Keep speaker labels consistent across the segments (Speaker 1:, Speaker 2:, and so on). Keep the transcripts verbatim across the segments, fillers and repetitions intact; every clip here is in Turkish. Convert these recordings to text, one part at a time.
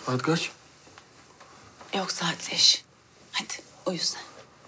Speaker 1: Saat kaç?
Speaker 2: Yok saatleş. Hadi uyu sen.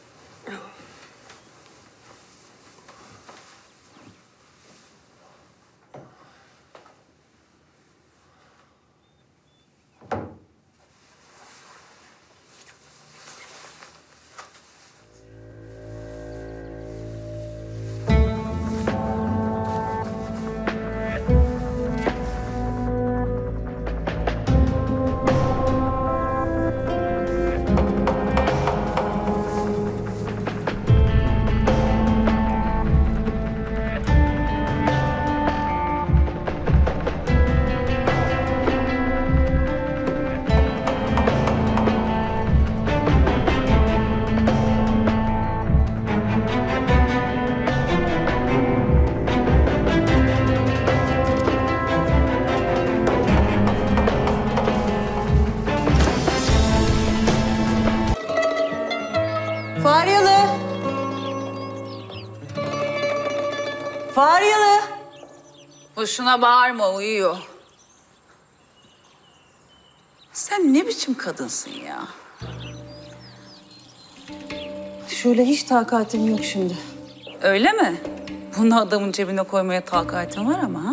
Speaker 3: Faryalı. Faryalı.
Speaker 2: Boşuna bağırma, uyuyor. Sen ne biçim kadınsın ya?
Speaker 3: Şöyle hiç takatim yok şimdi.
Speaker 2: Öyle mi? Bunu adamın cebine koymaya takatin var ama ha?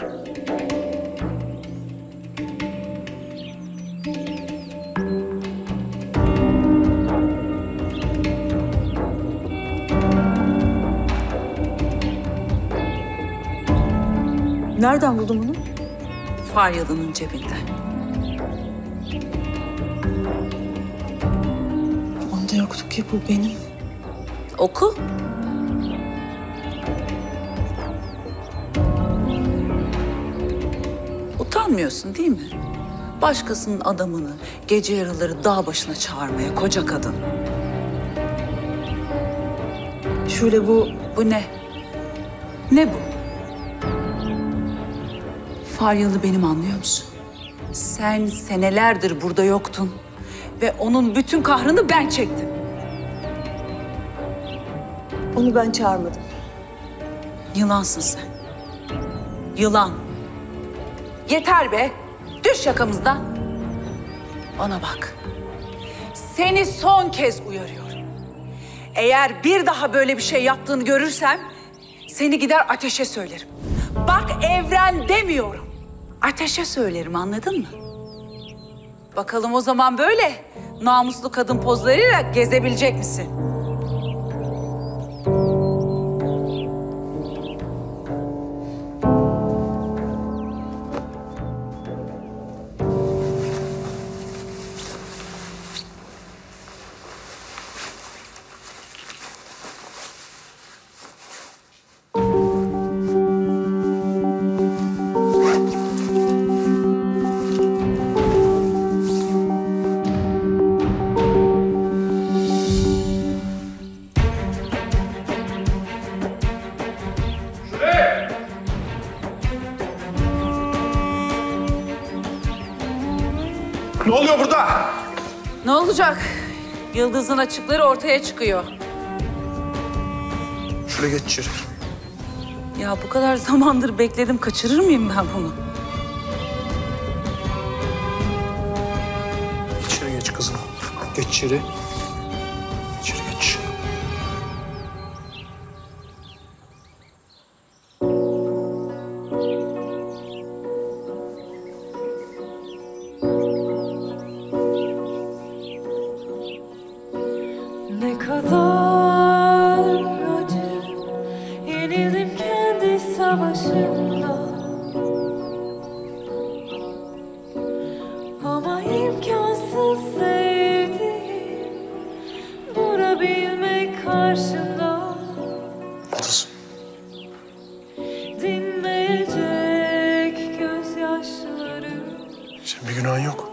Speaker 3: Nereden buldun bunu?
Speaker 2: Faryalı'nın cebinden.
Speaker 3: Onda yoktu ki, bu benim.
Speaker 2: Oku. Utanmıyorsun değil mi? Başkasının adamını gece yarıları dağ başına çağırmaya koca kadın.
Speaker 3: Şöyle bu...
Speaker 2: Bu ne? Ne bu? Faryalı benim, anlıyor musun? Sen senelerdir burada yoktun ve onun bütün kahrını ben çektim.
Speaker 3: Onu ben çağırmadım.
Speaker 2: Yılansın sen. Yılan. Yeter be. Düş yakamızdan. Bana bak. Seni son kez uyarıyorum. Eğer bir daha böyle bir şey yaptığını görürsem seni gider ateşe söylerim. Bak, Evren demiyorum. Ateşe söylerim, anladın mı? Bakalım o zaman böyle namuslu kadın pozlarıyla gezebilecek misin?
Speaker 1: Ne oluyor burada?
Speaker 2: Ne olacak? Yıldız'ın açıkları ortaya çıkıyor.
Speaker 1: Şöyle geç içeri.
Speaker 2: Ya bu kadar zamandır bekledim. Kaçırır mıyım ben bunu?
Speaker 1: İçeri geç kızım. Geç içeri. İçeri geç.
Speaker 4: Ne kadar acı, yenildim kendi savaşımda. Ama imkansız sevdiğim, durabilmek karşında.
Speaker 1: Yıldız.
Speaker 4: Dinmeyecek gözyaşlarım.
Speaker 1: Senin bir günahın yok.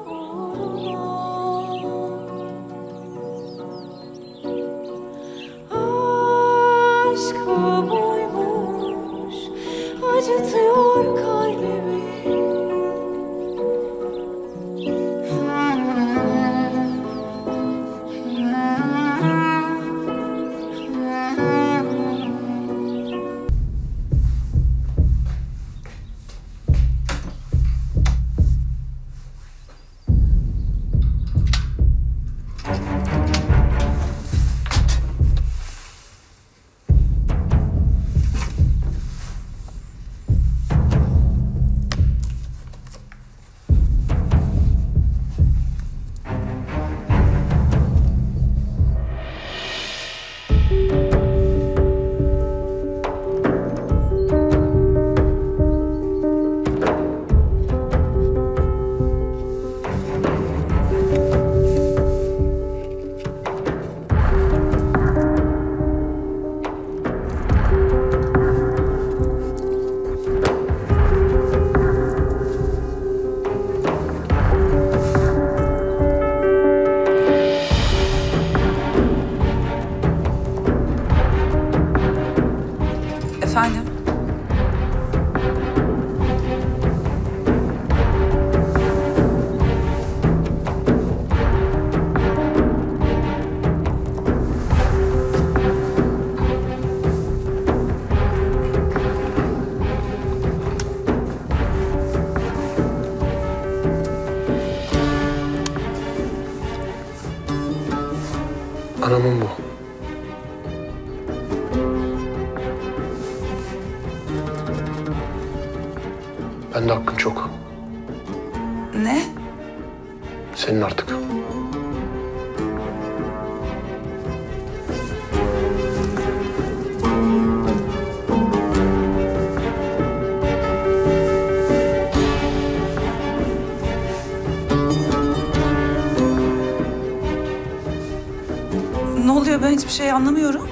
Speaker 4: Aşk bu buymuş, acıtıyor kalbimi.
Speaker 1: adamın bu. Bende hakkın çok.
Speaker 2: Ne?
Speaker 1: Senin artık.
Speaker 2: Ne oluyor, ben hiçbir şey anlamıyorum.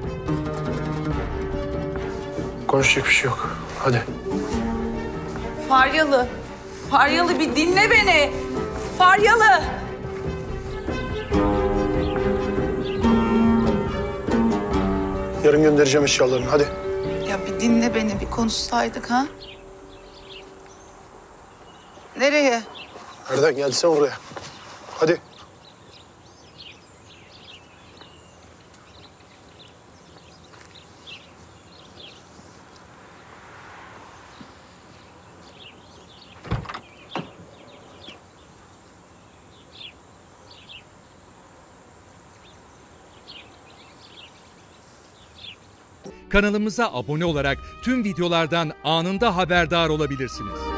Speaker 1: Konuşacak bir şey yok. Hadi.
Speaker 2: Faryalı, Faryalı bir dinle beni. Faryalı.
Speaker 1: Yarın göndereceğim eşyalarını. Hadi.
Speaker 2: Ya bir dinle beni, bir konuşsaydık ha? Nereye?
Speaker 1: Nereden geldiysen oraya. Hadi.
Speaker 5: Kanalımıza abone olarak tüm videolardan anında haberdar olabilirsiniz.